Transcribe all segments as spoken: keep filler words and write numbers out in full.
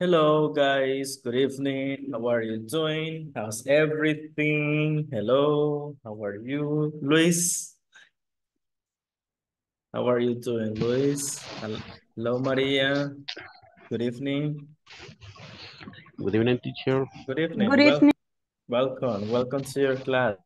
Hello, guys. Good evening. How are you doing? How's everything? Hello. How are you, Luis? How are you doing, Luis? Hel- Hello, Maria. Good evening. Good evening, teacher. Good Good evening. Well, evening. welcome. Welcome to your class.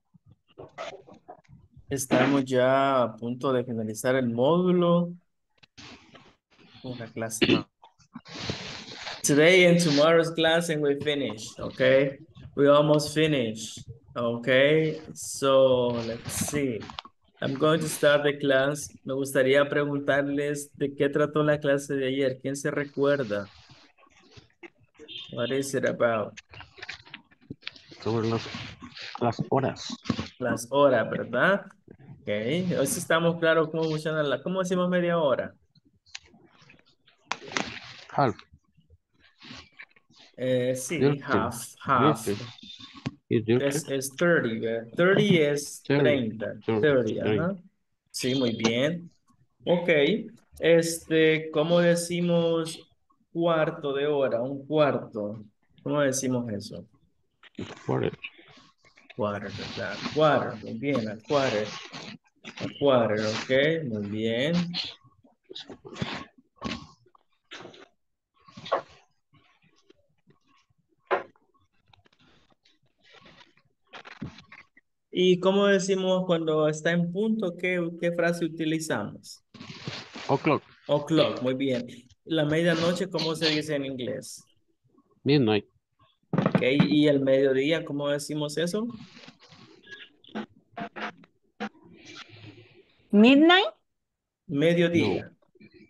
Estamos ya a punto de finalizar el módulo. Una clase más. Today and tomorrow's class and we finish, okay? We almost finish, okay? So let's see. I'm going to start the class. Me gustaría preguntarles de qué trató la clase de ayer. ¿Quién se recuerda? What is it about? Sobre las, las horas. Las horas, ¿verdad? Okay. Hoy sí estamos claros cómo funciona la... ¿Cómo decimos media hora? Half. Eh, sí, Dirty. half, half. Dirty. Is dirty. Es, es thirty, ¿verdad? thirty es Thirty. treinta. Thirty. thirty, Thirty. ajá. Sí, muy bien. Ok. Este, ¿cómo decimos cuarto de hora? Un cuarto. ¿Cómo decimos eso? Quarter. Quarter, ¿verdad? Quarter, muy bien, a quarter. A quarter, ok, muy bien. ¿Y cómo decimos cuando está en punto? ¿Qué, qué frase utilizamos? O'clock. O'clock, muy bien. La medianoche, ¿cómo se dice en inglés? Midnight. Ok, ¿y el mediodía, cómo decimos eso? Midnight. No. Mediodía.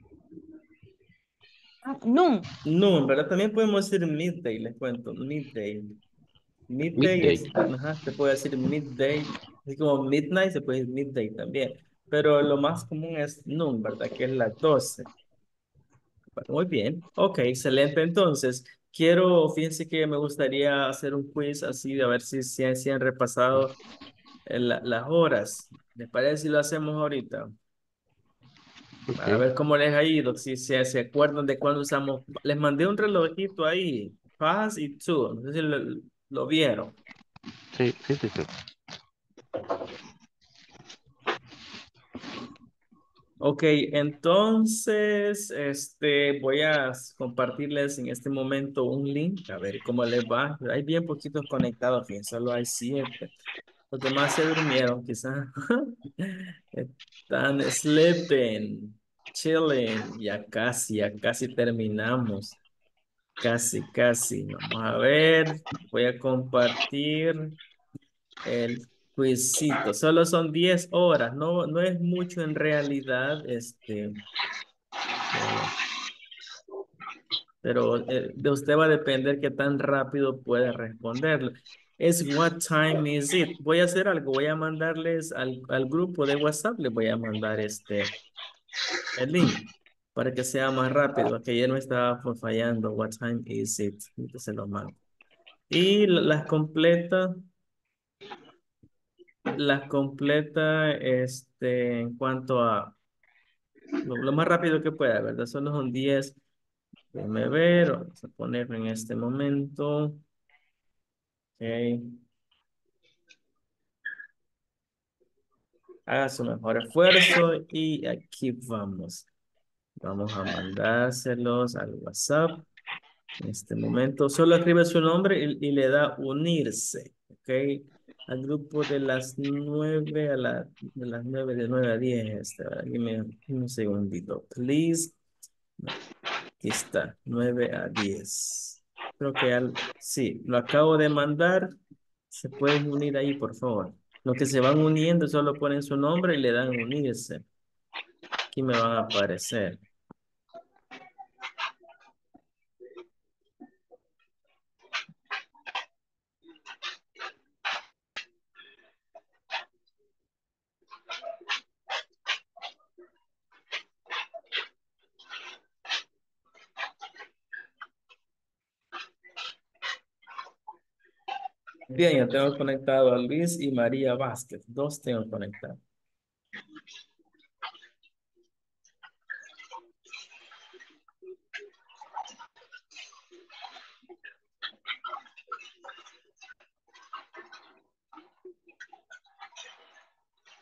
Noon. No, ¿verdad? También podemos decir midday, les cuento, midday. Midday Midday. es, ajá, se puede decir midday, así como midnight, se puede decir midday también. Pero lo más común es noon, ¿verdad? Que es las doce. Bueno, muy bien. Ok, excelente. Entonces, quiero, fíjense que me gustaría hacer un quiz así de a ver si, si, si han repasado eh, la- las horas. ¿Les parece si lo hacemos ahorita? A Okay. ver cómo les ha ido, si se, se acuerdan de cuándo usamos. Les mandé un relojito ahí, Paz y Two, no sé si lo, lo vieron. Sí, sí, teacher. Ok, entonces, este, voy a compartirles en este momento un link, a ver cómo les va. Hay bien poquitos conectados, fíjense, solo hay siete. Los demás se durmieron, quizás. Están sleeping, chilling, ya casi, ya casi terminamos. Casi, casi. Vamos a ver. Voy a compartir el quizito. Solo son diez horas. No, no es mucho en realidad. Este, eh, pero eh, de usted va a depender qué tan rápido puede responder. Es what time is it? Voy a hacer algo. Voy a mandarles al, al grupo de WhatsApp. Les voy a mandar este, el link para que sea más rápido. Que ya no estaba fallando. What time is it? Entonces se lo mando. Y la- las completa, las completa, este, en cuanto a lo, lo más rápido que pueda, ¿verdad? Solo son diez. Déjame ver, vamos a ponerlo en este momento. Ok. Haga su mejor esfuerzo y aquí vamos. Vamos a mandárselos al WhatsApp. En este momento, solo escribe su nombre y, y le da unirse, ¿ok? Al grupo de las nueve a la, de las nueve, de nueve a diez, este, a ver, dime un segundito, please. Aquí está, nueve a diez. Creo que al, sí, lo acabo de mandar. Se pueden unir ahí, por favor. Los que se van uniendo solo ponen su nombre y le dan unirse. Aquí me van a aparecer. Bien, yo tengo conectado a Luis y María Vázquez. Dos tengo conectados.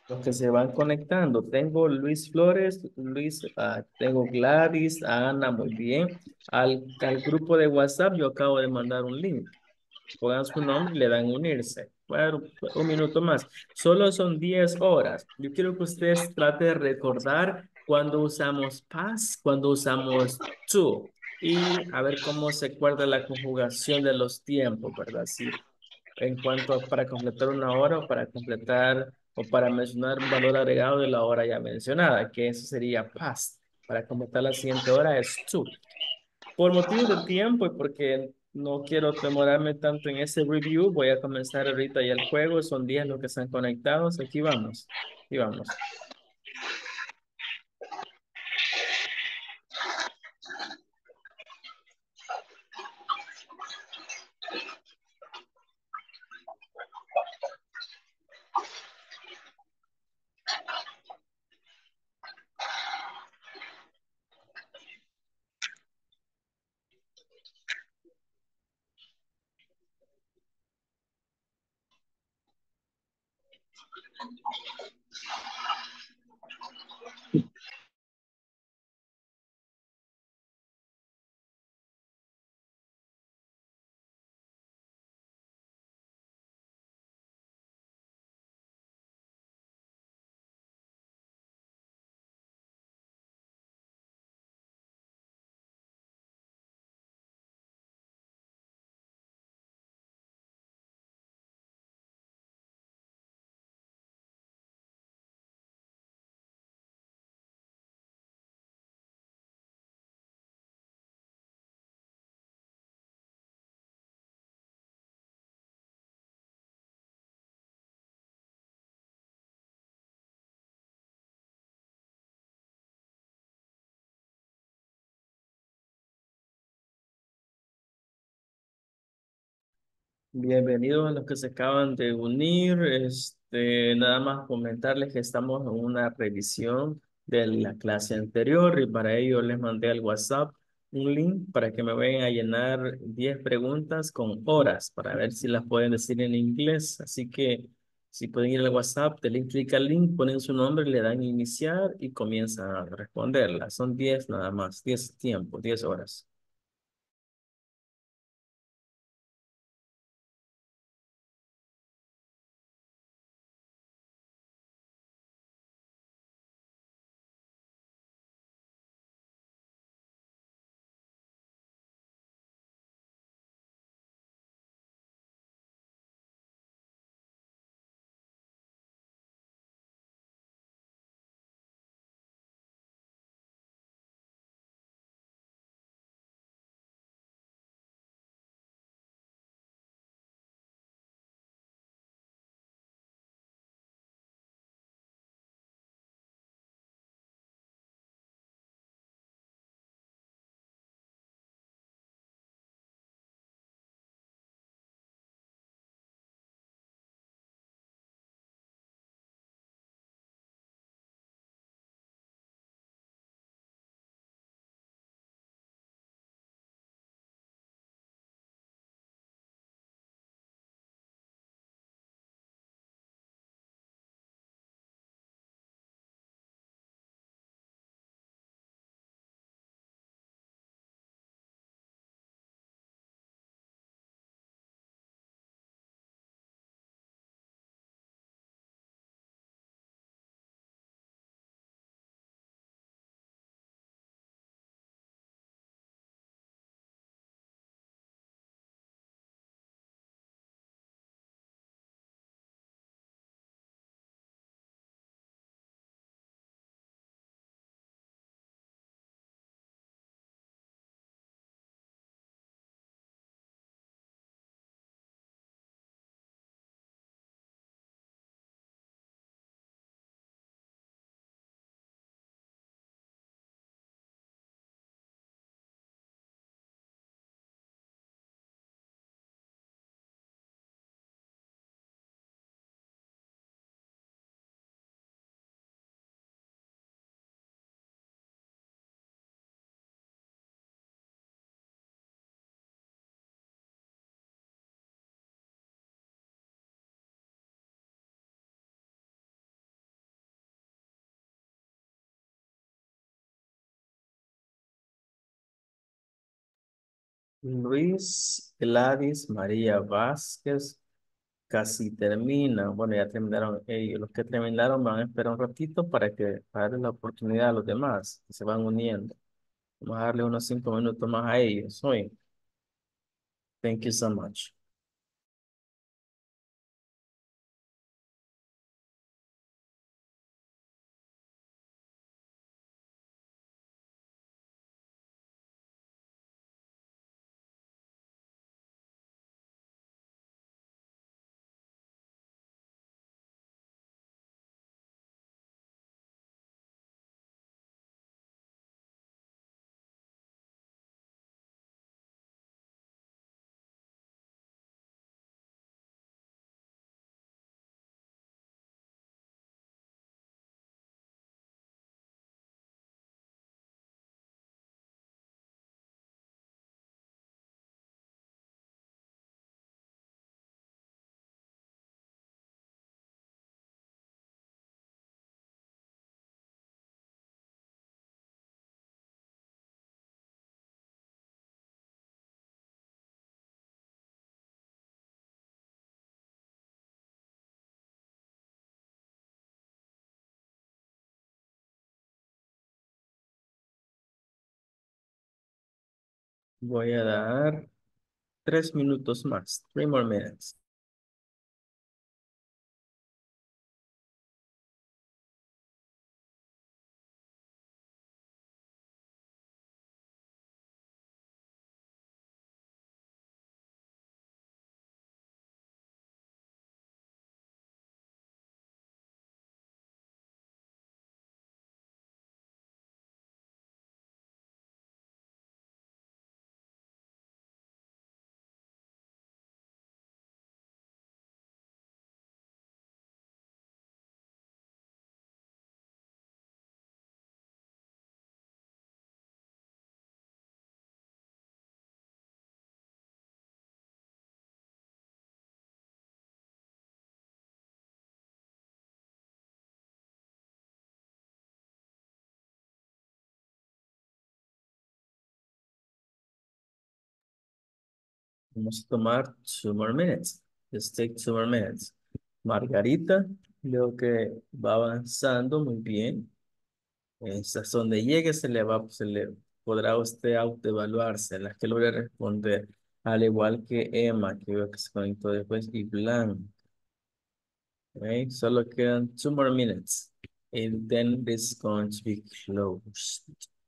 Los que se van conectando. Tengo Luis Flores, Luis, ah, tengo Gladys, a Ana, muy bien. Al, al grupo de WhatsApp yo acabo de mandar un link. Pongan su nombre y le dan unirse. Bueno, un minuto más. Solo son diez horas. Yo quiero que ustedes traten de recordar cuando usamos past, cuando usamos to. Y a ver cómo se acuerda la conjugación de los tiempos, ¿verdad? Sí, en cuanto a para completar una hora o para completar o para mencionar un valor agregado de la hora ya mencionada, que eso sería past. Para completar la siguiente hora es to. Por motivos de tiempo y porque no quiero demorarme tanto en ese review, voy a comenzar ahorita ya el juego. Son diez los que están conectados. Aquí vamos. Aquí vamos. Bienvenidos a los que se acaban de unir. Este, nada más comentarles que estamos en una revisión de la clase anterior y para ello les mandé al WhatsApp un link para que me vayan a llenar diez preguntas con horas para ver si las pueden decir en inglés. Así que si pueden ir al WhatsApp, le den clic al link, ponen su nombre, le dan iniciar y comienzan a responderlas. Son diez nada más, diez tiempos, diez horas. Luis, Gladys, María Vázquez, casi termina. Bueno, ya terminaron ellos. Los que terminaron van a esperar un ratito para que para darle la oportunidad a los demás que se van uniendo. Vamos a darle unos cinco minutos más a ellos. Hoy. Thank you so much. Voy a dar tres minutos más. Three more minutes. Vamos a tomar two more minutes. Just take two more minutes. Margarita, creo que va avanzando muy bien. Esas donde llegue se le va, se le podrá usted autoevaluarse, las que logre responder, al igual que Emma, que veo que se conectó después, y Blanc. Okay, solo quedan two more minutes. And then this is going to be closed.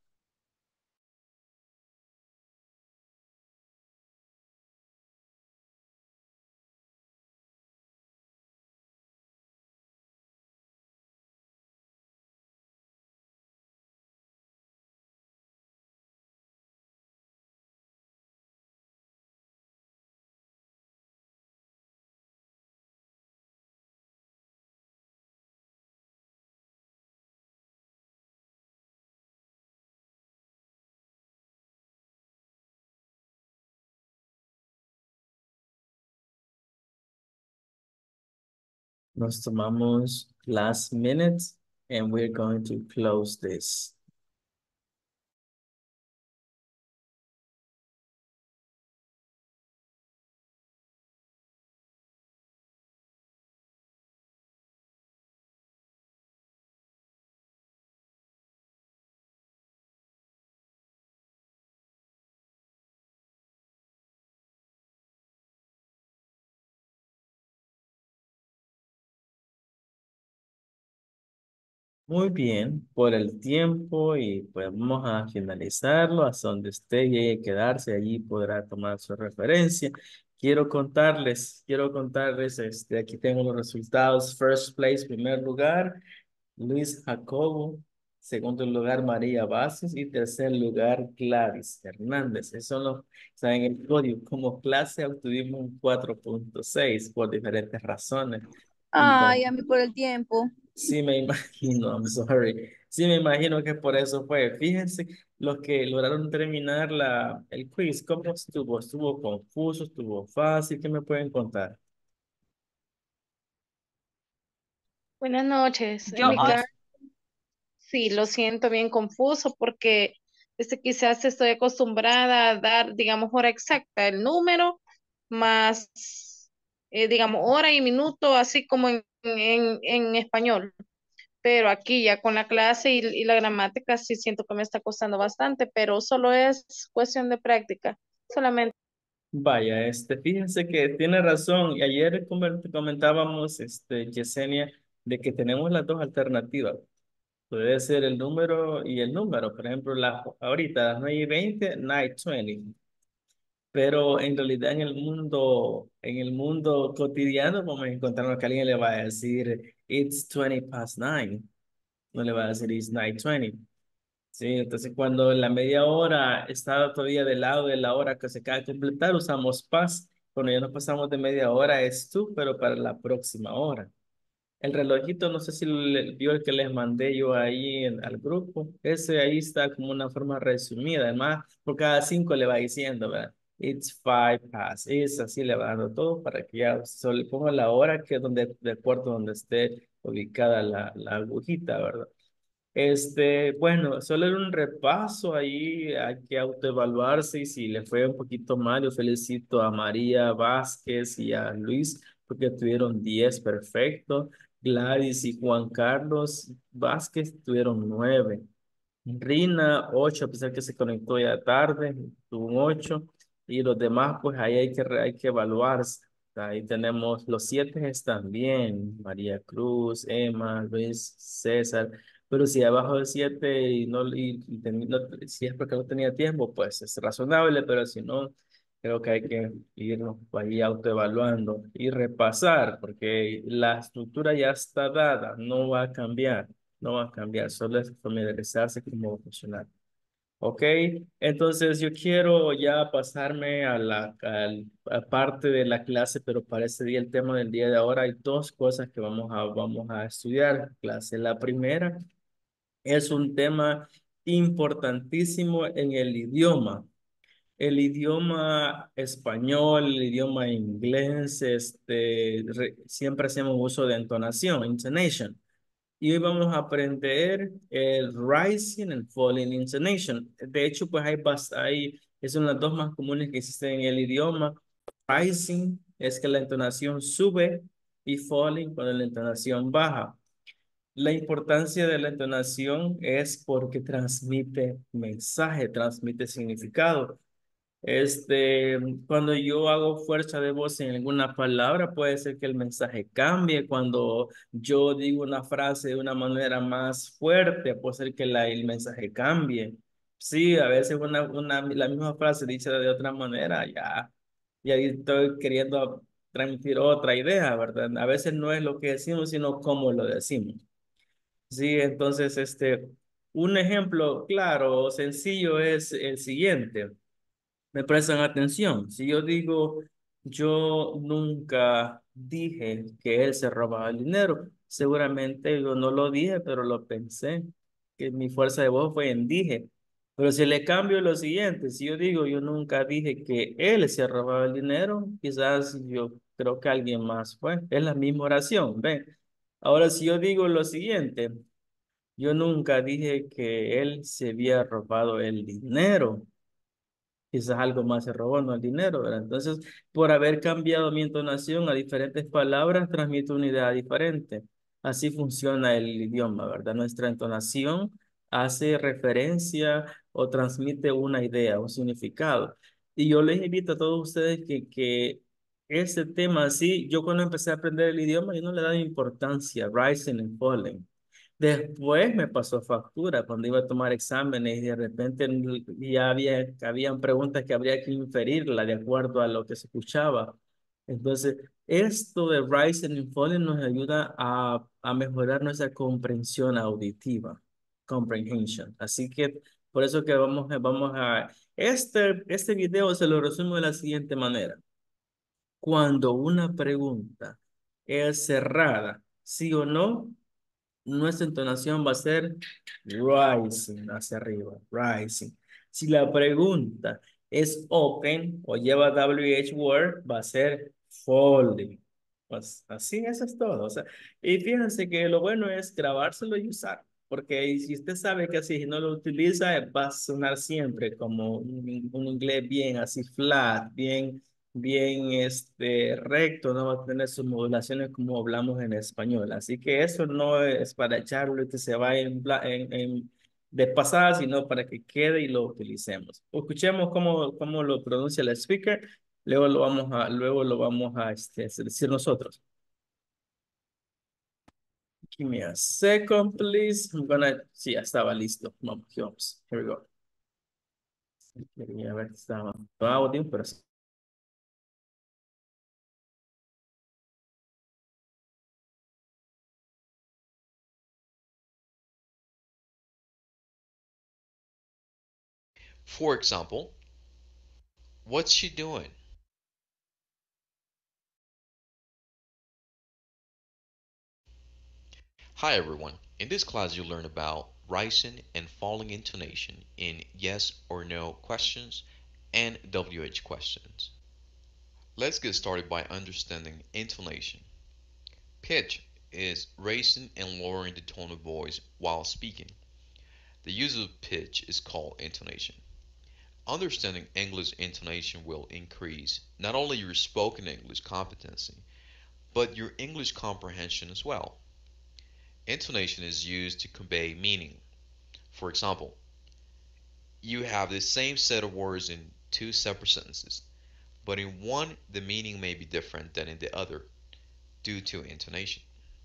Nos tomamos last minute and we're going to close this. Muy bien, por el tiempo y pues vamos a finalizarlo hasta donde usted llegue a quedarse, allí podrá tomar su referencia. Quiero contarles, quiero contarles, este, aquí tengo los resultados. First place, primer lugar, Luis Jacobo. Segundo lugar, María Vázquez. Y tercer lugar, Gladys Hernández. Esos son los, están en el podio. Como clase obtuvimos un cuatro punto seis por diferentes razones. Y Ay, a con, mí por el tiempo. Sí, me imagino, I'm sorry. Sí, me imagino que por eso fue. Fíjense, los que lograron terminar la, el quiz, ¿cómo estuvo? ¿Estuvo confuso? ¿Estuvo fácil? ¿Qué me pueden contar? Buenas noches. En Yo mi hoy, caso, sí, lo siento bien confuso porque Este, quizás estoy acostumbrada a dar, digamos, hora exacta, el número más, eh, digamos, hora y minuto, así como en, en, en español. Pero aquí ya con la clase y, y la gramática sí siento que me está costando bastante, pero solo es cuestión de práctica, solamente. Vaya, este, fíjense que tiene razón. Y ayer comen- comentábamos, este, Yesenia, de que tenemos las dos alternativas. Puede ser el número y el número. Por ejemplo, la, ahorita, las nueve y veinte, night veinte. Pero en realidad en el mundo, en el mundo cotidiano vamos a encontrarnos que alguien le va a decir, it's twenty past nine. No le va a decir, it's night twenty. Sí, entonces cuando la media hora está todavía del lado de la hora que se acaba de completar, usamos past. Cuando ya nos pasamos de media hora es tú, pero para la próxima hora. El relojito, no sé si le- vio el que les mandé yo ahí en- al grupo. Ese ahí está como una forma resumida. Además, por cada cinco le va diciendo, ¿verdad? It's five past. Es así le va dando todo para que ya solo le ponga la hora que es donde, de acuerdo a donde esté ubicada la, la agujita, ¿verdad? Este, bueno, solo era un repaso ahí, hay que autoevaluarse y si le fue un poquito mal, yo felicito a María Vázquez y a Luis porque tuvieron diez perfecto, Gladys y Juan Carlos Vázquez tuvieron nueve. Rina, ocho, a pesar que se conectó ya tarde, tuvo un ocho. Y los demás, pues ahí hay que, re- hay que evaluarse. Ahí tenemos los siete están bien, María Cruz, Emma, Luis, César. Pero si abajo de siete y no, y, y ten- no- si es porque no tenía tiempo, pues es razonable, pero si no, creo que hay que irnos ahí autoevaluando y repasar, porque la estructura ya está dada, no va a cambiar. No va a cambiar, solo es familiarizarse con cómo va a funcionar. Ok, entonces yo quiero ya pasarme a la al- a parte de la clase, pero para ese día, el tema del día de ahora, hay dos cosas que vamos a, vamos a estudiar en clase. La primera es un tema importantísimo en el idioma. El idioma español, el idioma inglés, este, re- siempre hacemos uso de entonación, intonation. Y hoy vamos a aprender el rising and falling intonation. De hecho, pues hay, bas- hay, son las dos más comunes que existen en el idioma. Rising es que la entonación sube y falling cuando la entonación baja. La importancia de la entonación es porque transmite mensaje, transmite significado. Este, cuando yo hago fuerza de voz en alguna palabra, puede ser que el mensaje cambie. Cuando yo digo una frase de una manera más fuerte, puede ser que la, el mensaje cambie. Sí, a veces una, una, la misma frase dicha de otra manera, ya, ya estoy queriendo transmitir otra idea, ¿verdad? A veces no es lo que decimos, sino cómo lo decimos. Sí, entonces, este, un ejemplo claro, sencillo es el siguiente. Me prestan atención. Si yo digo, yo nunca dije que él se robaba el dinero, seguramente yo no lo dije, pero lo pensé, que mi fuerza de voz fue en dije. Pero si le cambio lo siguiente, si yo digo, yo nunca dije que él se robaba el dinero, quizás yo creo que alguien más fue. Es la misma oración, ¿ven? Ahora, si yo digo lo siguiente, yo nunca dije que él se había robado el dinero. Quizás algo más se robó, no el dinero, ¿verdad? Entonces, por haber cambiado mi entonación a diferentes palabras, transmite una idea diferente. Así funciona el idioma, ¿verdad? Nuestra entonación hace referencia o transmite una idea, un significado. Y yo les invito a todos ustedes que, que ese tema, así, yo cuando empecé a aprender el idioma, yo no le daba importancia, rising and falling. Después me pasó factura cuando iba a tomar exámenes y de repente ya había, habían preguntas que habría que inferirla de acuerdo a lo que se escuchaba. Entonces, esto de Rising and Falling nos ayuda a, a mejorar nuestra comprensión auditiva, comprehension. Así que por eso que vamos, a- vamos a... Este, este video se lo resumo de la siguiente manera. Cuando una pregunta es cerrada, sí o no, nuestra entonación va a ser rising hacia arriba, rising. Si la pregunta es open o lleva W H word, va a ser falling. Pues así, eso es todo. O sea, y fíjense que lo bueno es grabárselo y usar. porque si usted sabe que si no lo utiliza, eh, va a sonar siempre como un, un inglés bien así flat, bien, bien este, recto, no va a tener sus modulaciones como hablamos en español. Así que eso no es para echarlo y que se vaya en, bla- en, en de pasada, sino para que quede y lo utilicemos. Escuchemos cómo, cómo lo pronuncia el speaker, luego lo vamos a, luego lo vamos a este, decir nosotros. Give me a second, please. I'm gonna, sí, ya estaba listo. Vamos, aquí vamos. Here we go. Quería ver si estaba audio, pero sí. For example, what's she doing? Hi everyone. In this class you'll learn about rising and falling intonation in yes or no questions and W H questions. Let's get started by understanding intonation. Pitch is raising and lowering the tone of voice while speaking. The use of pitch is called intonation. Understanding English intonation will increase not only your spoken English competency, but your English comprehension as well. Intonation is used to convey meaning. For example, you have the same set of words in two separate sentences, but in one the meaning may be different than in the other due to intonation.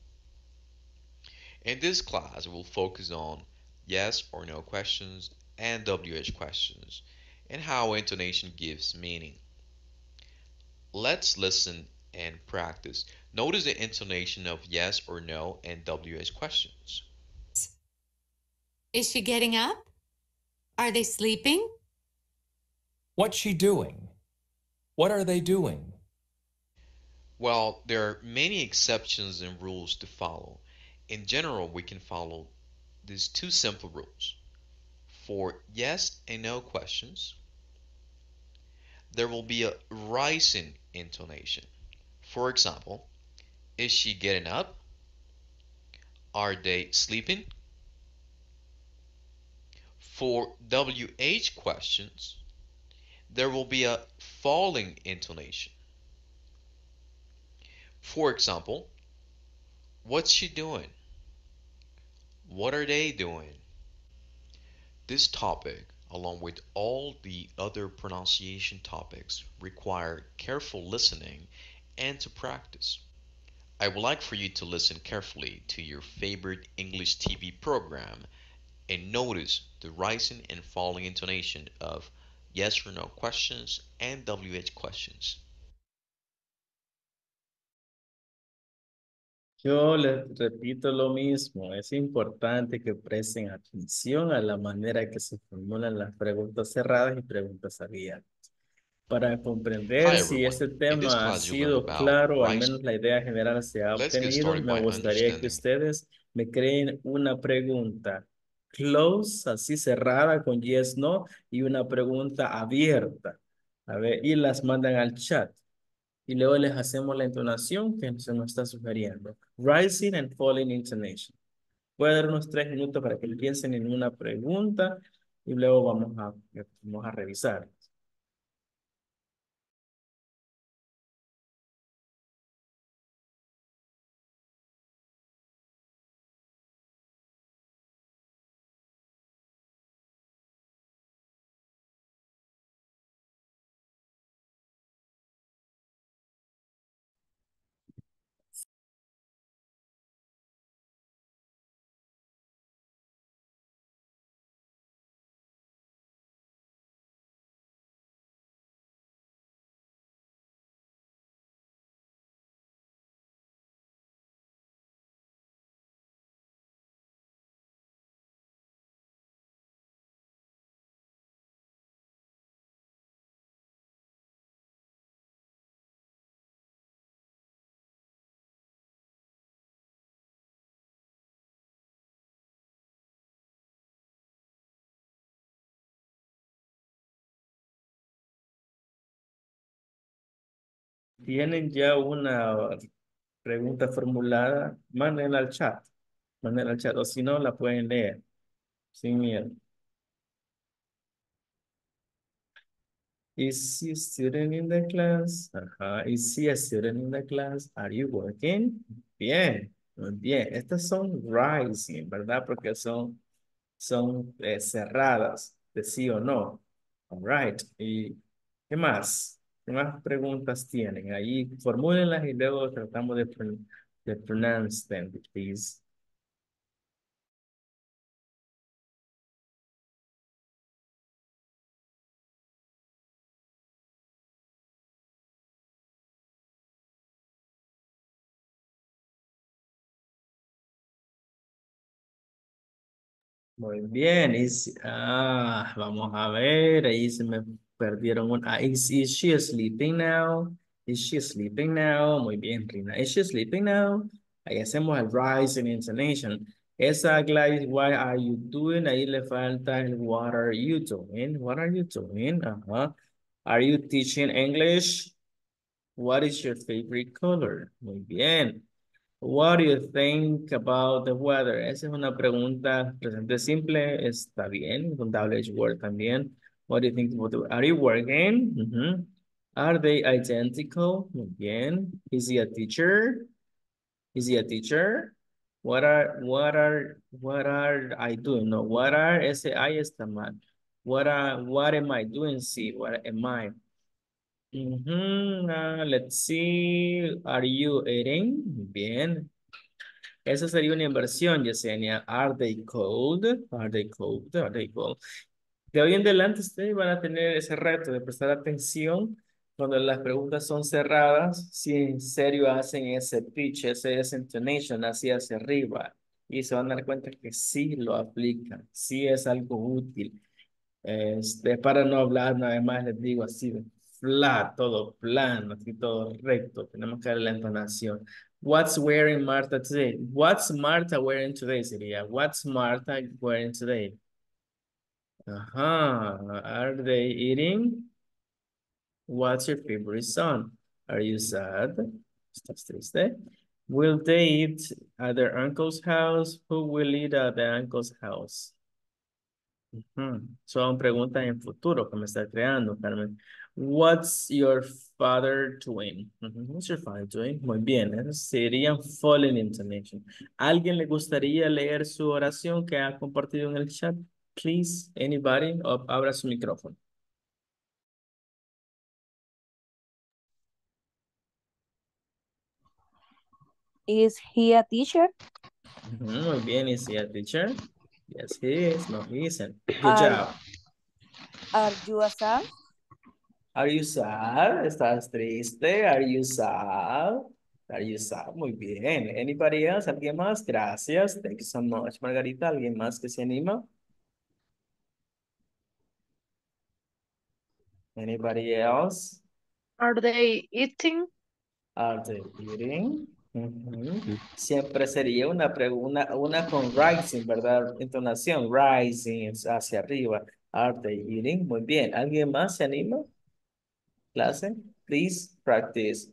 In this class, we'll focus on yes or no questions and W H questions and how intonation gives meaning. Let's listen and practice. Notice the intonation of yes or no and W H questions. Is she getting up? Are they sleeping? What's she doing? What are they doing? Well, there are many exceptions and rules to follow. In general, we can follow these two simple rules. For yes and no questions, there will be a rising intonation. For example, is she getting up? Are they sleeping? For W H questions, there will be a falling intonation. For example, what's she doing? What are they doing? This topic, along with all the other pronunciation topics, require careful listening and to practice. I would like for you to listen carefully to your favorite English T V program and notice the rising and falling intonation of yes or no questions and W H questions. Yo les repito lo mismo, es importante que presten atención a la manera que se formulan las preguntas cerradas y preguntas abiertas. Para Hi comprender si everyone. este In this tema ha class you'll learn sido about claro, o al rising. menos la idea general se ha Let's get obtenido, started me by gustaría que understanding. ustedes me creen una pregunta close, así cerrada con yes, no, y una pregunta abierta. A ver, y las mandan al chat. Y luego les hacemos la entonación que se nos está sugiriendo. Rising and falling intonation. Voy a dar unos tres minutos para que piensen en una pregunta y luego vamos a, vamos a revisar. ¿Tienen ya una pregunta formulada? Mándenla al chat. Manden al chat, o si no, la pueden leer, sin miedo. Is he a student in the class? Ajá. Is he a student in the class? Are you working? Bien, muy bien. Estas son rising, ¿verdad? Porque son, son eh, cerradas, de sí o no. All right. ¿Y qué más? ¿Qué más preguntas tienen? Ahí formúlenlas y luego tratamos de, pron- de pronounce them, please. Muy bien, is, ah, vamos a ver, ahí se me perdieron un, ah, is, is she sleeping now? Is she sleeping now? Muy bien, Rina, is she sleeping now? Ahí hacemos el rise in intonation. Esa, Gladys, what are you doing? Ahí le falta el what are you doing? What are you doing? Ajá. Are you teaching English? What is your favorite color? Muy bien. What do you think about the weather? Esa es una pregunta presente simple. Está bien. Con W H word también. What do you think about the weather? Are you working? Ujú. Are they identical? Muy bien. Is he a teacher? Is he a teacher? What are, what are, what are I doing? No, what are, ese I está mal. What are, what am I doing? Sí, what am I? Ujú, ah, let's see. Are you eating? Bien. Esa sería una inversión, Yesenia. Are they cold? Are they cold? Are they cold? De hoy en adelante ustedes van a tener ese reto de prestar atención cuando las preguntas son cerradas, si en serio hacen ese pitch, ese, ese intonation hacia hacia arriba. Y se van a dar cuenta que sí lo aplican, sí es algo útil. Este, para no hablar nada más, les digo así, de flat, todo plano, así todo recto. Tenemos que darle la entonación. What's wearing Martha today? What's Martha wearing today? Sería, what's Martha wearing today? Ajá. Are they eating? What's your favorite song? Are you sad? ¿Estás triste? Will they eat at their uncle's house? Who will eat at the uncle's house? Ujú. Son preguntas en futuro que me está creando, Carmen. What's your father doing? Ujú. What's your father doing? Muy bien, esas serían fallen intonation. ¿Alguien le gustaría leer su oración que ha compartido en el chat? Please, anybody, o abra su micrófono. Is he a teacher? Ujú. Muy bien, is he a teacher? Yes, he is. No, he isn't. Good Are, job. are you a son? Are you sad? ¿Estás triste? Are you sad? Are you sad? Muy bien. Anybody else? ¿Alguien más? Gracias. Thank you so much, Margarita. ¿Alguien más que se anima? Anybody else? Are they eating? Are they eating? Ujú. Mm. Siempre sería una pregunta, una con rising, ¿verdad? Entonación, rising es hacia arriba. Are they eating? Muy bien. ¿Alguien más se anima? Clase, please practice.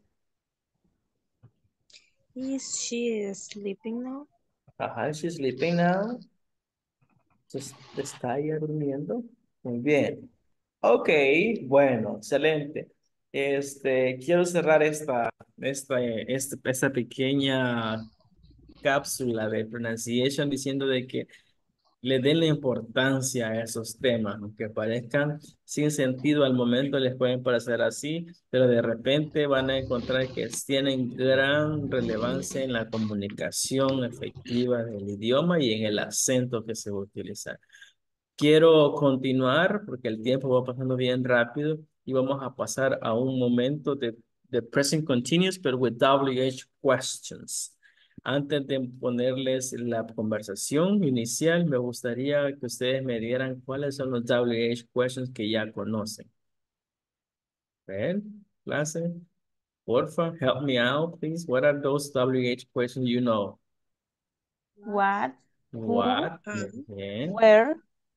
Is she sleeping now? Ajá, she's sleeping now. Just- ¿Está ella durmiendo? Muy bien. Ok, bueno, excelente. Este, quiero cerrar esta, esta, esta, esta pequeña cápsula de pronunciation diciendo de que le den la importancia a esos temas, aunque parezcan sin sentido al momento, les pueden parecer así, pero de repente van a encontrar que tienen gran relevancia en la comunicación efectiva del idioma y en el acento que se va a utilizar. Quiero continuar porque el tiempo va pasando bien rápido y vamos a pasar a un momento de, de present continuous, pero with W H questions. Antes de ponerles la conversación inicial, me gustaría que ustedes me dieran cuáles son los W H questions que ya conocen. ¿Ven? Clase, porfa, help me out, please. What are those W H questions you know? What? Who? What? Muy bien. Where?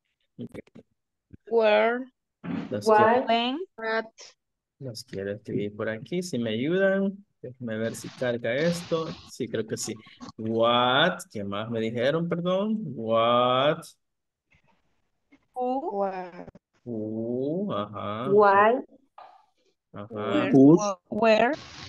Where? Los quiero, When? At? los quiero escribir por aquí, si me ayudan. Déjame ver si carga esto. Sí, creo que sí. What? ¿Qué más me dijeron, perdón? What? Who? What? Who, ajá, Why? ajá. Where? Whose? Where?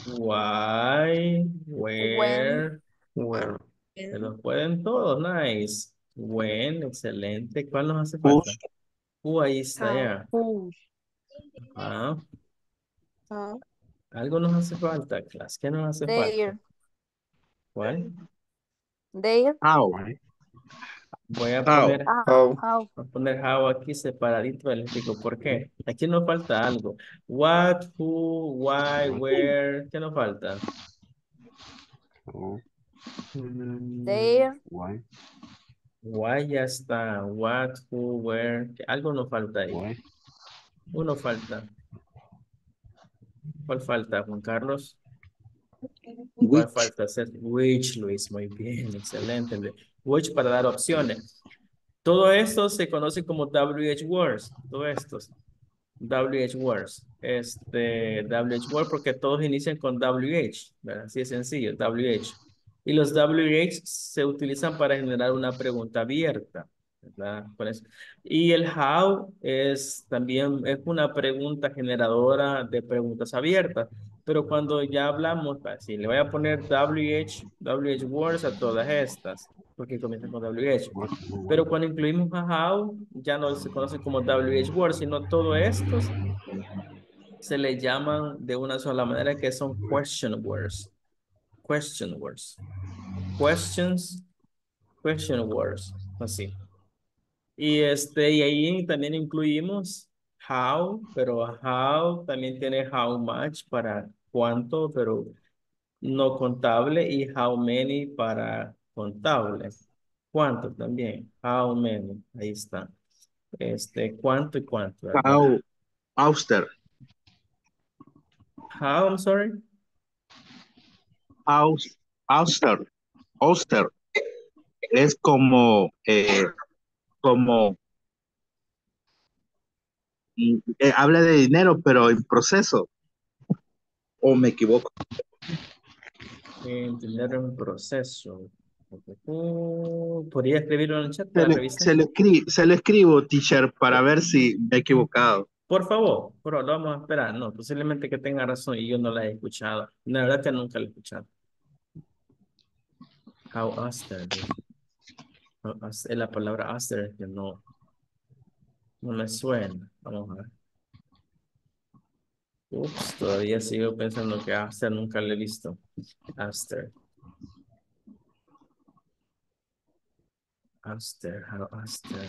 Why? When? Where? Where? Se When? los pueden todos, nice. When, excelente. ¿Cuál nos hace falta? Whose? Who, ahí está How? ya. Who? Ajá. Huh? Algo nos hace falta, clase. ¿Qué nos hace falta? There. ¿Cuál? There. How? Why? Voy a How? poner, Ah, How? how? voy a poner how aquí separadito. Les explico por qué. Aquí nos falta algo. What, who, why, What? where. ¿Qué nos falta? How? Mm, There. Why? Why ya está. What, who, where. Algo nos falta ahí. Why? Uno falta. ¿Cuál falta, Juan Carlos? ¿Cuál Which? falta hacer? Which, Luis, muy bien, excelente. Which para dar opciones. Todo esto se conoce como W H words. Todo estos W H words. Este, W H word porque todos inician con W H, ¿verdad? Así de sencillo, W H. Y los W H se utilizan para generar una pregunta abierta, ¿verdad? Por eso. Y el how es también es una pregunta generadora de preguntas abiertas. Pero cuando ya hablamos, así, le voy a poner W H, W H words a todas estas, porque comienzan con W H. What? Why? Pero cuando incluimos a how, ya no se conoce como W H words, sino todos estos se le llaman de una sola manera que son question words. Question words. Questions, question words. Así. Y este, y ahí también incluimos how, pero how también tiene how much para cuánto, pero no contable, y how many para contable. ¿Cuánto también? How many. Ahí está. Este, cuánto y cuánto, ¿verdad? How, auster, How, I'm sorry. aus, auster, auster. Es como, eh, como, mm, eh, habla de dinero, pero en proceso. ¿O me equivoco? Entender un proceso. Uh, ¿Podría escribirlo en el chat Se para le, revisar? se le escri- se le escribo, teacher, para ver si me he equivocado. Por favor, pero lo vamos a esperar. No, posiblemente que tenga razón y yo no la he escuchado. La verdad que nunca la he escuchado. How auster. dice. How aus- Es la palabra auster que no, no me suena. Vamos a ver. Ups, todavía sigo pensando que auster nunca lo he visto. Auster. Auster, how auster.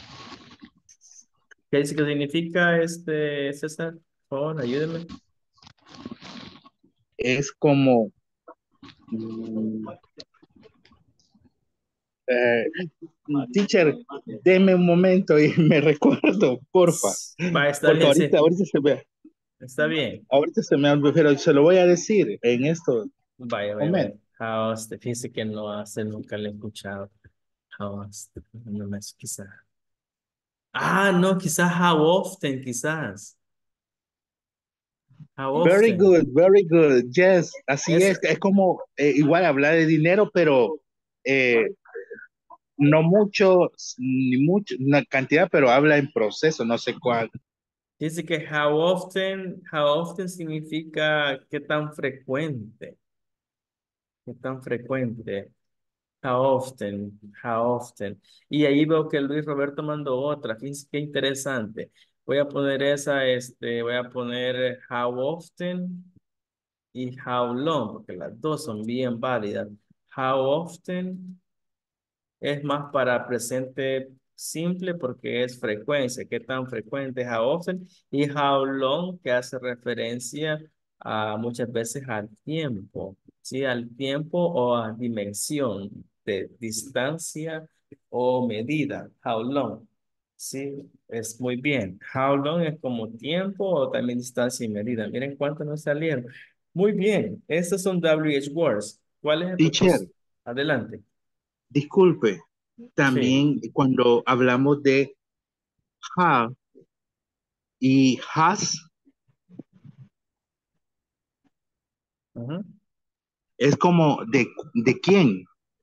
¿Qué dice que significa este, César? Por favor, ayúdeme. Es como, mm, eh, teacher, deme un momento y me recuerdo, porfa. Va, está Porque bien, sí. ahorita, ahorita se me, Está bien. ahorita se me olvidó, pero se lo voy a decir en estos Vaya, vaya, vaya. momentos. House, fíjese que no hace, nunca le he escuchado. House, no me quizás. Ah, no, quizás how often, quizás. How Very often. good, very good. Yes, así Es, es. Es como eh, igual hablar de dinero, pero eh, no mucho, ni mucho, una cantidad, pero habla en proceso, no sé cuál. dice que how often, how often significa qué tan frecuente, qué tan frecuente. How often, how often. Y ahí veo que Luis Roberto mandó otra. Fíjense qué interesante. Voy a poner esa, este, voy a poner how often y how long, porque las dos son bien válidas. How often es más para presente simple porque es frecuencia, qué tan frecuente, how often, y how long, que hace referencia a muchas veces al tiempo, ¿sí? Al tiempo o a dimensión de distancia o medida, how long, ¿sí? Es muy bien. How long es como tiempo o también distancia y medida. Miren cuánto nos salieron. Muy bien, estos son W H words. ¿Cuál es el Teacher, propósito? Adelante. disculpe, Sí. también cuando hablamos de have y has, Ujú. Es como, ¿de, de quién?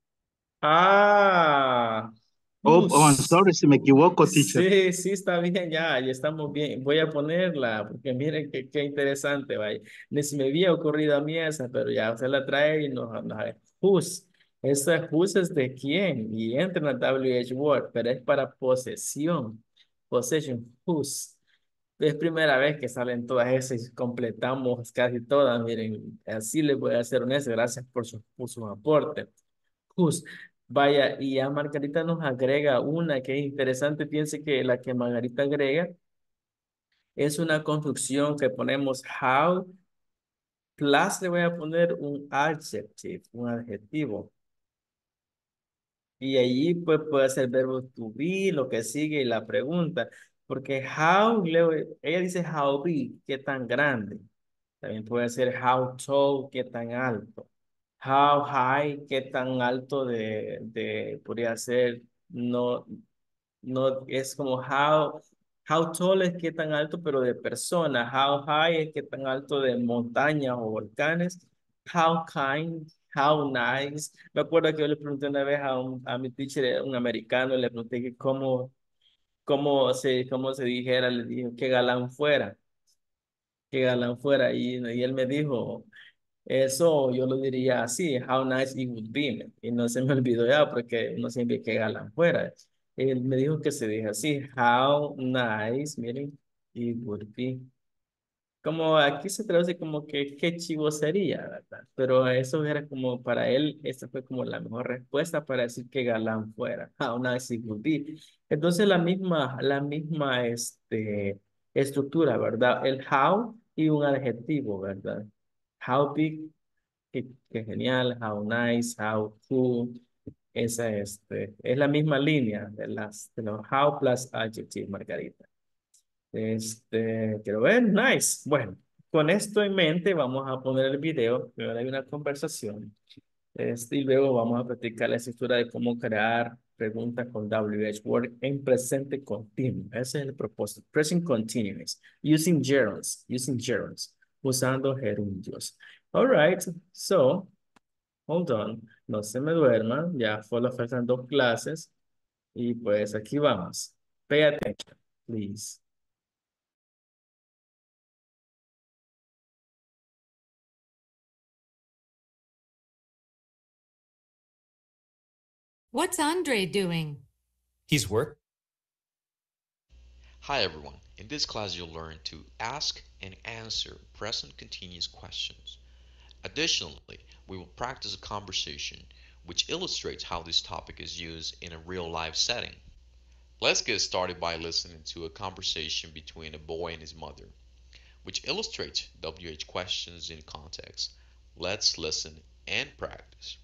Ah, Oh, oh, I'm whose. sorry si me equivoco, teacher. Sí, sí, está bien, ya, ya estamos bien. Voy a ponerla, porque miren qué, qué interesante, vaya. Ni se me había ocurrido a mí esa, pero ya usted la trae y nos, nos whose. Esa whose es de quién, y entra en la W H Word, pero es para posesión. Possession, whose. Es primera vez que salen todas esas y completamos casi todas. Miren, así les voy a ser honesto. Gracias por su, por su aporte. Jus, vaya, y ya Margarita nos agrega una que es interesante. Piense que la que Margarita agrega es una construcción que ponemos how, plus le voy a poner un adjective, un adjetivo. Y allí pues puede ser verbo to be, lo que sigue y la pregunta. Porque how, luego, ella dice how big, qué tan grande. También puede ser how tall, qué tan alto. How high, qué tan alto de, de podría ser, no, no, es como how, how tall es qué tan alto, pero de persona. How high es qué tan alto de montañas o volcanes. How kind, how nice. Me acuerdo que yo le pregunté una vez a, un, a mi teacher, un americano, le pregunté que cómo, cómo se, cómo se dijera, le dije que galán fuera, que galán fuera. Y, y él me dijo, eso yo lo diría así, how nice it would be. Y no se me olvidó ya porque no siempre que galán fuera. Él me dijo que se diga así, how nice, miren, it would be. Como aquí se traduce como que qué chivo sería, ¿verdad? Pero eso era como para él, esta fue como la mejor respuesta para decir que galán fuera. How nice it would be. Entonces la misma, la misma este, estructura, ¿verdad? El how y un adjetivo, ¿verdad? How big, qué, qué genial, how nice, how cool. Esa este, es la misma línea de las de los how plus adjective, Margarita. Este, quiero ver, nice. Bueno, con esto en mente vamos a poner el video. Primero hay una conversación. Este, y luego vamos a practicar la estructura de cómo crear preguntas con W H Word en presente continuo. Ese es el propósito. Present continuous. Using gerunds. Using gerunds. Usando gerundios. All right. So, hold on. No se me duerman. Ya solo faltan dos clases. Y pues aquí vamos. Pay attention, please. What's Andre doing? He's work. Hi everyone. In this class you'll learn to ask and answer present continuous questions. Additionally, we will practice a conversation which illustrates how this topic is used in a real life setting. Let's get started by listening to a conversation between a boy and his mother, which illustrates W H questions in context. Let's listen and practice.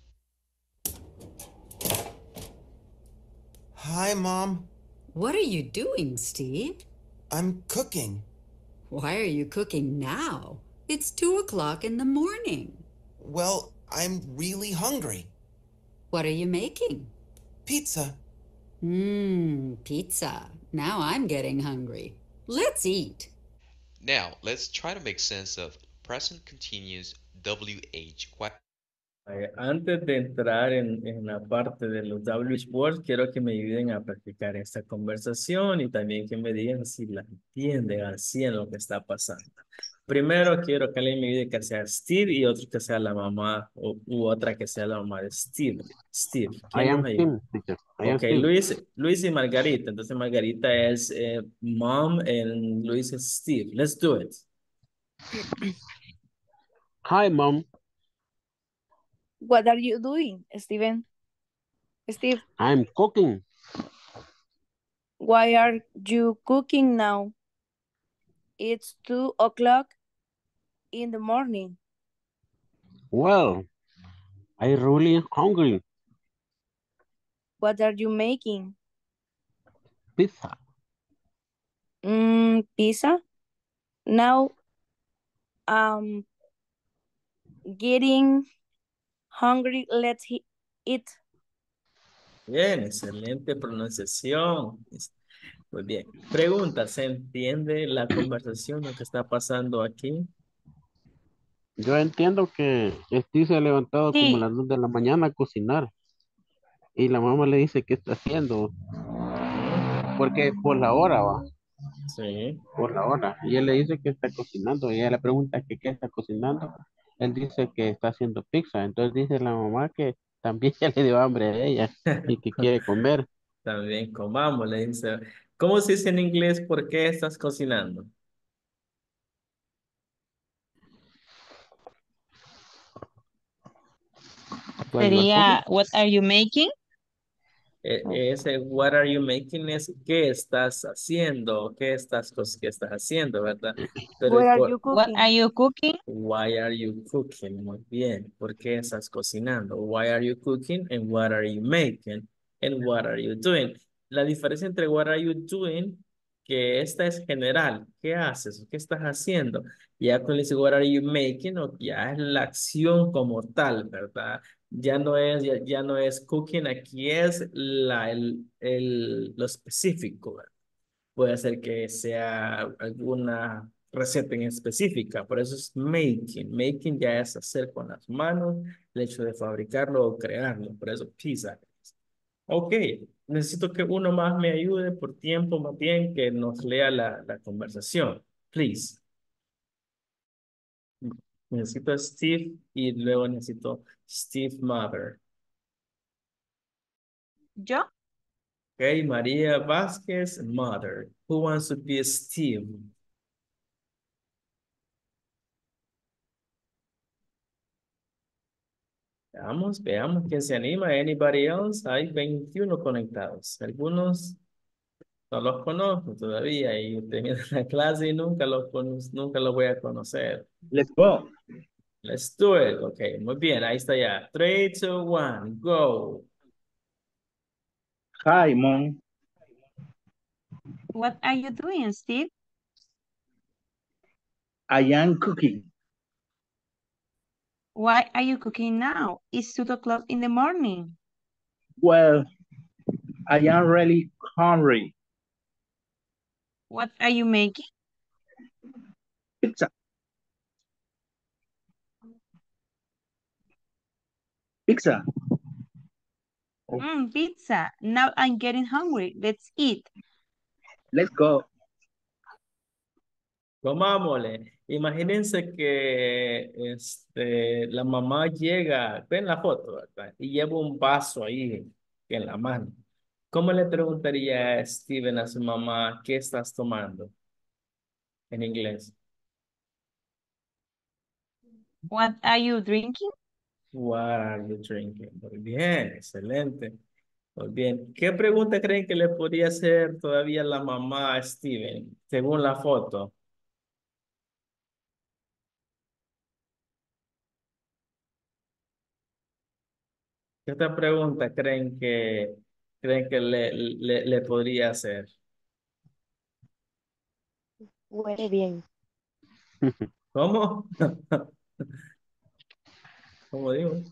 Hi, Mom. What are you doing, Steve? I'm cooking. Why are you cooking now? It's two o'clock in the morning. Well, I'm really hungry. What are you making? Pizza. Mmm, pizza. Now I'm getting hungry. Let's eat. Now, let's try to make sense of present continuous W H questions. Eh, Antes de entrar en, en la parte de los W H words, quiero que me ayuden a practicar esta conversación y también que me digan si la entienden al cien lo que está pasando. Primero quiero que alguien me diga que sea Steve y otro que sea la mamá o, u otra que sea la mamá de Steve. Steve, I ¿quién am nos ayuda? Tim, teacher. I am Ok, Tim. Luis, Luis y Margarita. Entonces Margarita es eh, mom and Luis es Steve. Let's do it. Hi, Mom. What are you doing, Steven? Steve, I'm cooking. why are you cooking now? It's two o'clock in the morning. Well, I really hungry. What are you making? Pizza. Mm, pizza? Now I'm getting hungry. Let's he- eat. Bien, excelente pronunciación. Muy bien. Pregunta, ¿se entiende la conversación, lo que está pasando aquí? Yo entiendo que Steve se ha levantado como a Sí, las dos de la mañana a cocinar y la mamá le dice qué está haciendo, Ujú, porque por la hora va, sí. por la hora. Y él le dice que está cocinando y ella le pregunta que qué está cocinando. Él dice que está haciendo pizza. Entonces dice la mamá que también ya le dio hambre a ella y que quiere comer. También comamos, le dice. ¿Cómo se dice en inglés? ¿Por qué estás cocinando? Pues you are cooking. sería What are you making? E- Ese what are you making es qué estás haciendo, qué estás, cos- qué estás haciendo, ¿verdad? Pero What el are por, you What cooking? are you cooking? why are you cooking? Muy bien. ¿Por qué estás cocinando? Why are you cooking and what are you making? And what are you doing? La diferencia entre what are you doing, que esta es general. ¿Qué haces? ¿Qué estás haciendo? Ya cuando dice what are you making, o ya es la acción como tal, ¿verdad? Ya no es, ya, ya no es cooking, aquí es la, el, el, lo específico, ¿verdad? Puede ser que sea alguna receta en específica, por eso es making. Making ya es hacer con las manos, el hecho de fabricarlo o crearlo, por eso pizza. Ok, necesito que uno más me ayude por tiempo, más bien que nos lea la, la conversación. Please. Necesito a Steve y luego necesito Steve Mother. Yo. Ok, María Vázquez, Mother. Who wants to be Steve? Veamos, veamos quién se anima. Anybody else? Hay veintiuno conectados. Algunos no los conozco todavía y terminan la clase y nunca los, cono- nunca los voy a conocer. Let's go. Let's do it. Ok, muy bien. Ahí está ya. Three, two, one, go. Hi, mom. What are you doing, Steve? I am cooking. Why are you cooking now? It's two o'clock in the morning. Well, I am really hungry. What are you making? Pizza. Pizza. Oh, Mm, pizza. Now I'm getting hungry. Let's eat. let's go. Comámosle. Imagínense que este, la mamá llega, ven la foto, ¿verdad? Y lleva un vaso ahí en la mano. ¿Cómo le preguntaría a Steven a su mamá qué estás tomando en inglés? What are you drinking? What are you drinking? Muy bien, excelente. Muy bien. ¿Qué pregunta creen que le podría hacer todavía la mamá a Steven, según la foto? ¿Qué otra pregunta creen que, creen que le, le, le podría hacer? Huele bien. ¿Cómo? ¿Cómo digo?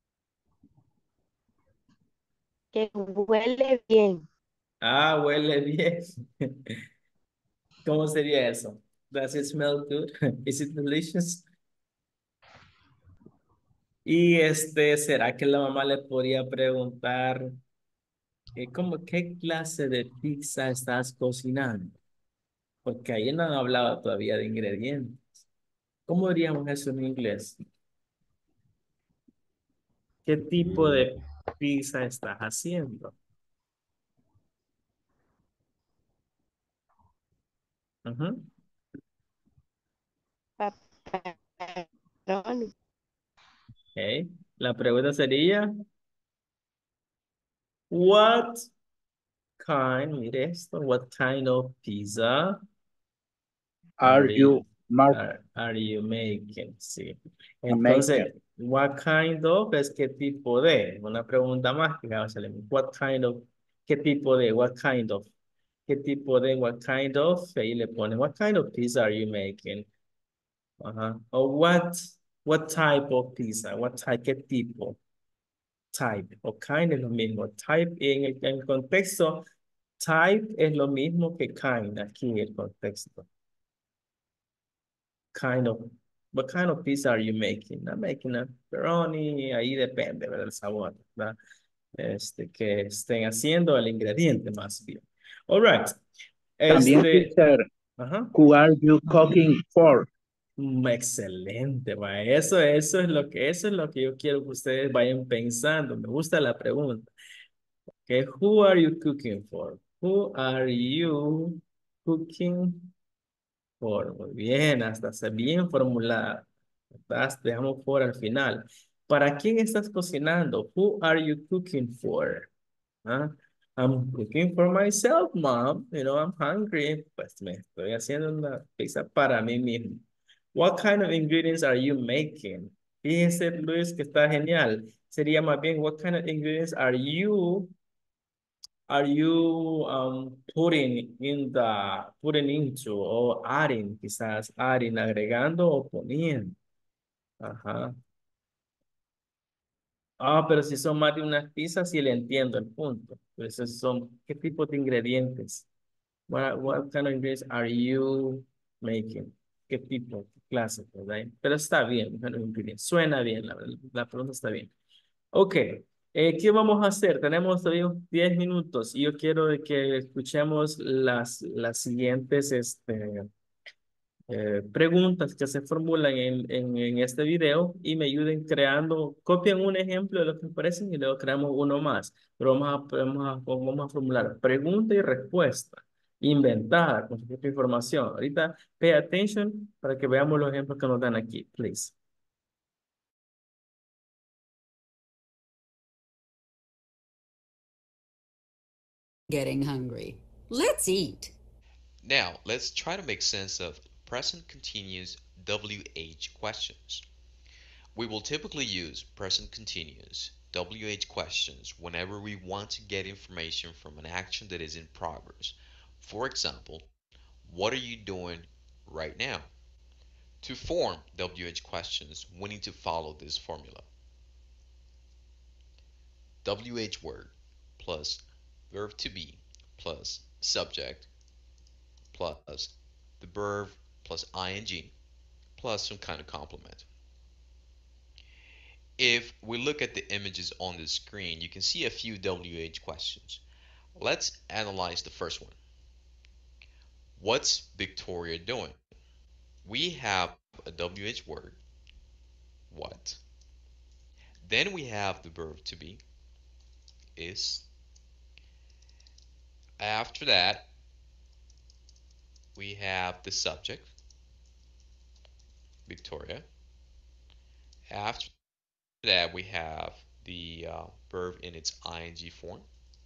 Que huele bien. Ah, huele bien. ¿Cómo sería eso? Does it smell good? Is it delicious? Y este, ¿será que la mamá le podría preguntar eh, ¿cómo, qué clase de pizza estás cocinando? Porque ahí no han hablado todavía de ingredientes. ¿Cómo diríamos eso en inglés? ¿Qué tipo de pizza estás haciendo? Ujú. Pepperoni. Ok. La pregunta sería, what kind, mire esto, what kind of pizza Are are you, you Mark are, are you making? Sí. maker? Entonces, what kind of es qué tipo de, una pregunta más que acaba de salir. What kind of, qué tipo de, what kind of, qué tipo de, what kind of, ahí le ponen, what kind of pizza are you making? Ajá. O what, what type of pizza, what type, qué tipo, type, o kind es lo mismo. Type en el, en el contexto, type es lo mismo que kind aquí en el contexto. Kind of What kind of pizza are you making? I'm making a pepperoni, ahí depende, ¿verdad? El sabor, ¿verdad? Este, que estén haciendo el ingrediente más bien. All right. También, Este, teacher, ajá. who are you cooking for? Mm, excelente, va. Eso, eso es lo que, eso es lo que yo quiero que ustedes vayan pensando. Me gusta la pregunta. Okay, who are you cooking for? Who are you cooking for? Muy bien, hasta está bien formulada. Estás, dejamos por al final. ¿Para quién estás cocinando? Who are you cooking for? ¿Ah? I'm cooking for myself, mom. You know, I'm hungry. Pues me estoy haciendo una pizza para mí mismo. What kind of ingredients are you making? Fíjese, Luis, que está genial. Sería más bien, what kind of ingredients are you are you um, putting in the putting into or adding, quizás adding, agregando o poniendo? Ajá. Ah, pero si son más de unas pizzas, sí le entiendo el punto. Pues esos son, ¿qué tipo de ingredientes? What, what kind of ingredients are you making? ¿Qué tipo, qué clase, verdad? Pero está bien, what kind of ingredients. Suena bien, la, la pregunta está bien. Ok, eh, ¿qué vamos a hacer? Tenemos todavía diez minutos y yo quiero de que escuchemos las, las siguientes este, eh, preguntas que se formulan en, en, en este video y me ayuden creando, copian un ejemplo de lo que parecen y luego creamos uno más. Pero vamos a, vamos a, vamos a formular pregunta y respuesta inventada con su propia información. Ahorita, pay attention para que veamos los ejemplos que nos dan aquí, please. Getting hungry. Let's eat. Now, let's try to make sense of present continuous W H questions. We will typically use present continuous W H questions whenever we want to get information from an action that is in progress. For example, what are you doing right now? To form W H questions, we need to follow this formula. W H word plus verb to be plus subject plus the verb plus ing plus some kind of complement. If we look at the images on the screen, you can see a few W H questions. Let's analyze the first one. What's Victoria doing? We have a W H word, what. Then we have the verb to be, is. After that, we have the subject, Victoria. After that, we have the uh, verb in its ing form.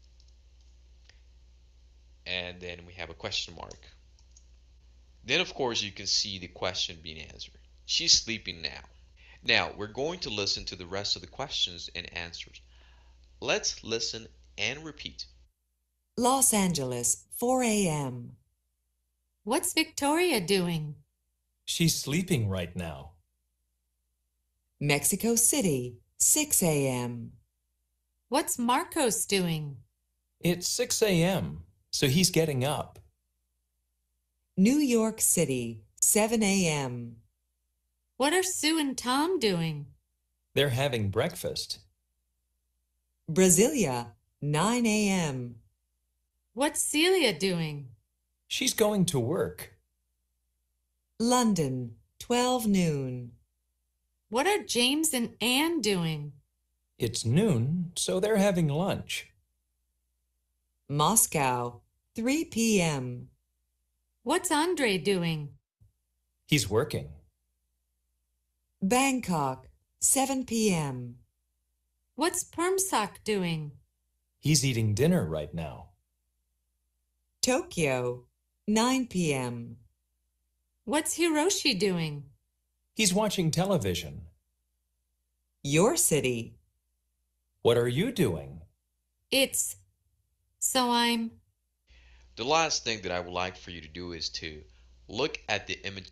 And then we have a question mark. Then, of course, you can see the question being answered. She's sleeping now. Now, we're going to listen to the rest of the questions and answers. Let's listen and repeat. Los Angeles, four A M What's Victoria doing? She's sleeping right now. Mexico City, six A M What's Marcos doing? It's six A M, so he's getting up. New York City, seven A M What are Sue and Tom doing? They're having breakfast. Brasilia, nine A M What's Celia doing? She's going to work. London, twelve noon What are James and Anne doing? It's noon, so they're having lunch. Moscow, three P M What's Andre doing? He's working. Bangkok, seven P M What's Permsock doing? He's eating dinner right now. Tokyo, nine P M What's Hiroshi doing? He's watching television. Your city. What are you doing? It's... So I'm... The last thing that I would like for you to do is to look at the image.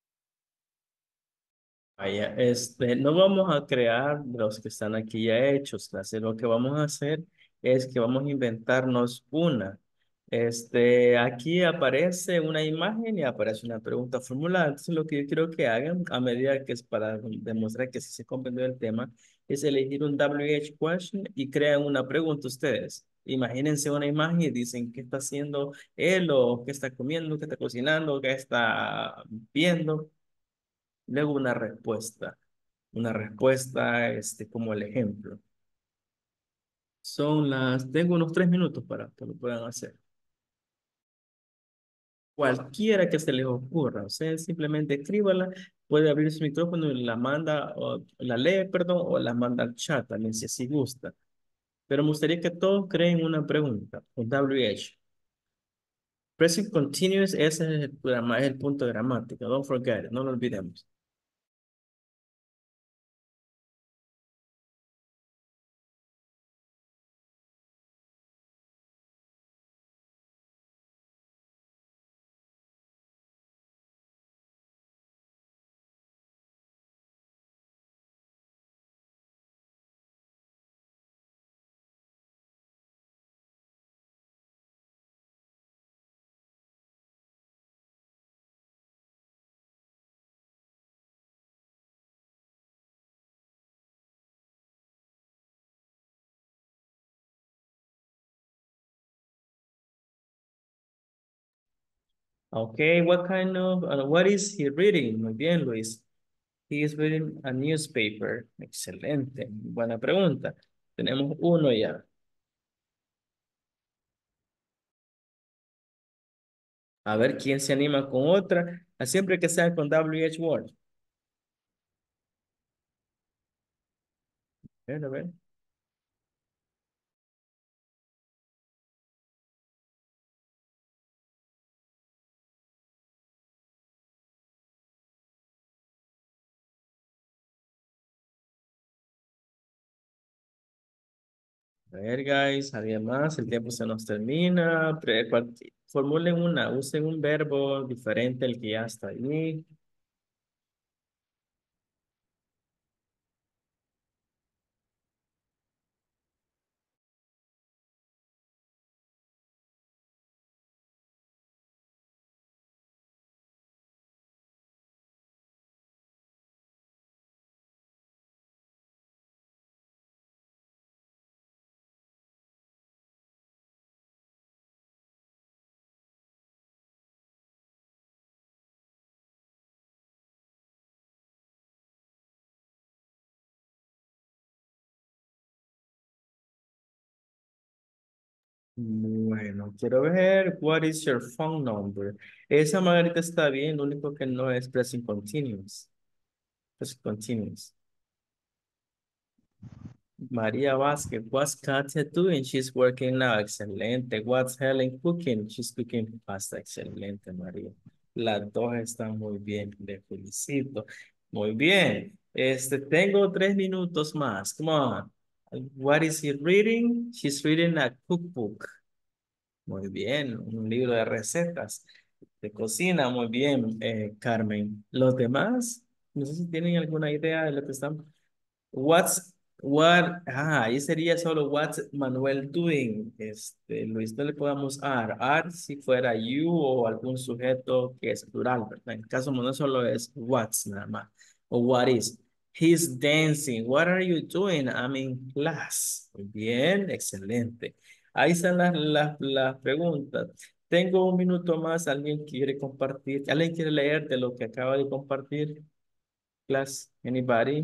Vaya, este, no vamos a crear los que están aquí ya hechos, clase. Lo que vamos a hacer es que vamos a inventarnos una. Este, aquí aparece una imagen y aparece una pregunta formulada. Entonces, lo que yo quiero que hagan a medida que es para demostrar que sí se comprendió el tema, es elegir un W H question y crean una pregunta ustedes. Imagínense una imagen y dicen qué está haciendo él o qué está comiendo, qué está cocinando, qué está viendo. Luego una respuesta. Una respuesta, este, como el ejemplo. Son las, tengo unos tres minutos para que lo puedan hacer. Cualquiera que se les ocurra, o sea, simplemente escríbala, puede abrir su micrófono y la manda, o la lee, perdón, o la manda al chat también, si así gusta. Pero me gustaría que todos creen una pregunta, un W H. Present continuous, ese es el, grama- es el punto de gramática, don't forget it, no lo olvidemos. Okay, what kind of, uh, what is he reading? Muy bien, Luis. He is reading a newspaper. Excelente, buena pregunta. Tenemos uno ya. A ver quién se anima con otra. A siempre que sea con W H word. A ver, a ver. A ver, guys, ¿alguien más? El tiempo se nos termina. Pre- cual- Formulen una, usen un verbo diferente al que ya está ahí. Bueno, quiero ver, what is your phone number? Esa Margarita está bien, lo único que no es present continuous. Present continuous. María Vázquez, what's Katia doing? She's working now. Excelente. What's Helen cooking? She's cooking pasta. Excelente, María. Las dos están muy bien. Le felicito. Muy bien. Este, tengo tres minutos más. Come on. What is he reading? She's reading a cookbook. Muy bien. Un libro de recetas de cocina. Muy bien, eh, Carmen. Los demás, no sé si tienen alguna idea de lo que están. What's, what, ah, ahí sería solo what's Manuel doing. Este, Luis, no le podamos ar. Ar si fuera you o algún sujeto que es plural, ¿verdad? En el caso Manuel solo es what's nada más. O what is. He's dancing. What are you doing? I'm in class. Muy bien, excelente. Ahí están las, las, las preguntas. Tengo un minuto más. ¿Alguien quiere compartir? ¿Alguien quiere leer de lo que acaba de compartir? Class, anybody?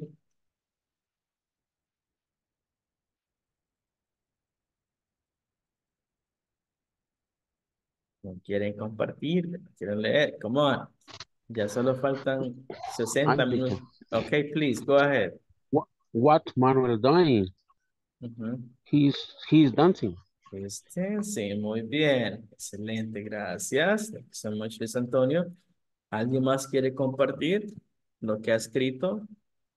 No quieren compartir, no quieren leer. Come on. Ya solo faltan sesenta I'm teacher. minutos. Okay, please, go ahead. What, what Manuel doing? Ujú. He's he's dancing. Este, sí, muy bien. Excelente, gracias. Thank you so much, Luis Antonio. ¿Alguien más quiere compartir lo que ha escrito?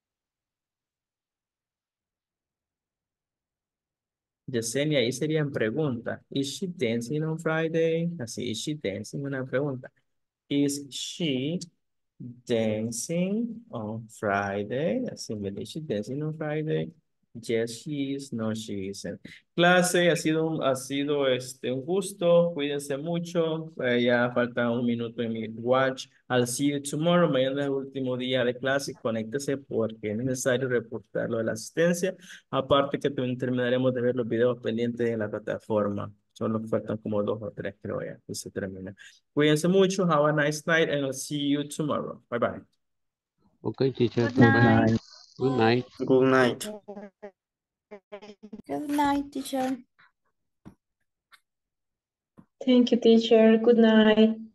Yesenia, ahí serían preguntas. Is she dancing on Friday? Así, is she dancing? Una pregunta. Is she dancing on Friday? Así, is she dancing on Friday? Yes, she is. No, she isn't. Clase, ha sido, un- ha sido este, un gusto. Cuídense mucho. Eh, ya falta un minuto en mi watch. I'll see you tomorrow. Mañana es el último día de clase. Conéctese porque es necesario reportar lo de la asistencia. Aparte que también terminaremos de ver los videos pendientes en la plataforma. Solo faltan como dos o tres, creo ya, que se termina. Cuídense mucho. Have a nice night and I'll see you tomorrow. Bye bye. Okay, teacher. Good Bye-bye. night. Good night. Good night. Good night, teacher. Thank you, teacher. Good night.